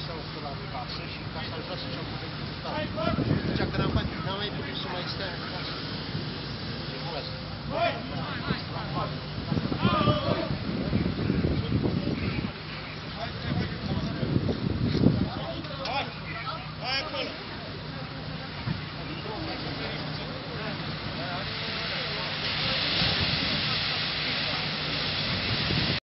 sau la casă și ca să ajut să ce-am putut discuta. Zicea că n-am mai putut să mai stea în casă. Ce vreau asta?